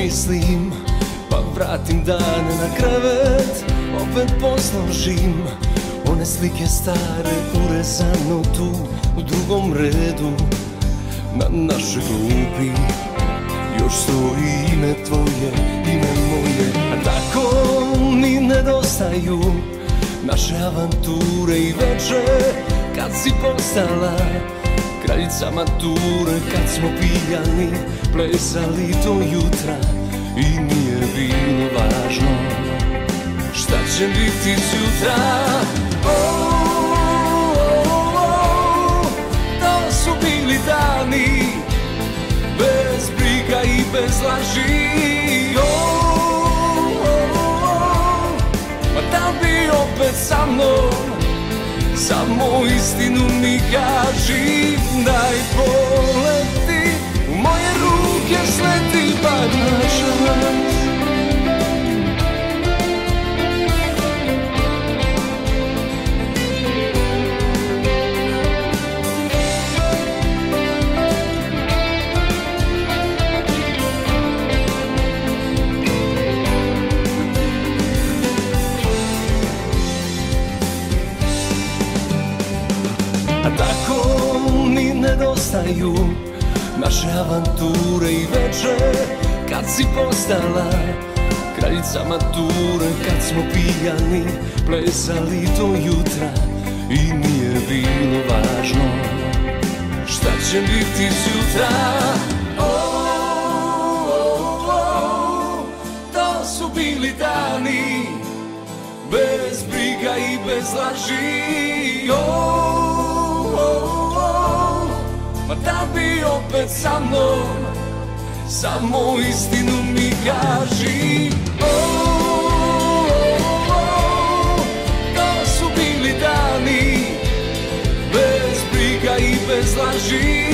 mislim, pa vratim dane na krevet, opet posložim one slike stare, urezano tu u drugom redu. Na našoj klupi još stoji ime tvoje, ime moje. A tako mi nedostaju naše avanture i veče kad si postala kraljica mature. Kad smo pijani plesali do jutra i nije bilo važno šta će biti sutra. To su bili dani bez briga i bez laži. Ma da bi opet sa mnom, samo istinu mi kaži. Daj poleti, u moje ruke sleti bar na čas. A tako mi nedostaju naše avanture i veče kad si postala kraljica mature. Kad smo pijani plesali do jutra i nije bilo važno šta će biti sutra. To su bili dani bez briga i bez laži. Ma da bi opet sa mnom, samo istinu mi kaži. To su bili dani bez briga i bez laži.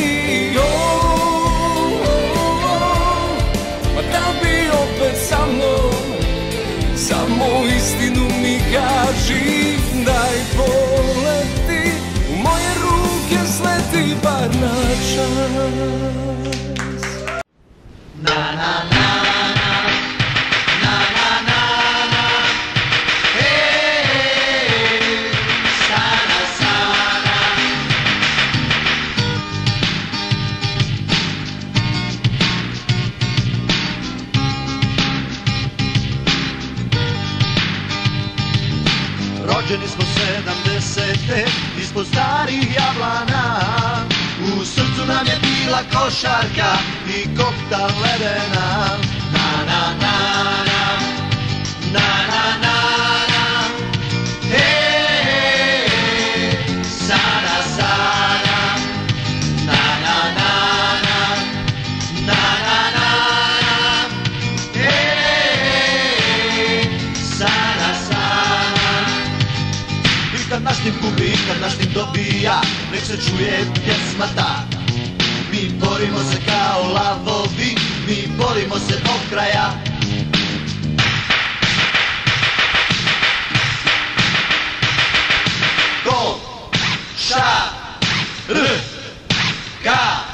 Ma da bi opet sa mnom, samo istinu mi kaži. Daj poleti, u moje ruke sleti bar na čas. Na na na na, na na na na, hej, sana sana. Rođeni smo 70-te ispod starih jablana. U srcu nam je bila košarka i kokta ledena. Na na na na, na na na na, hej, sana sana. Na na na na, na na na na, hej, sana sana. I kad naš tim gubi, i kad naš tim dobija, nek se čuje pjesma ta. Mi borimo se kao lavovi, mi borimo se do kraja. Gol, ša, r, ka.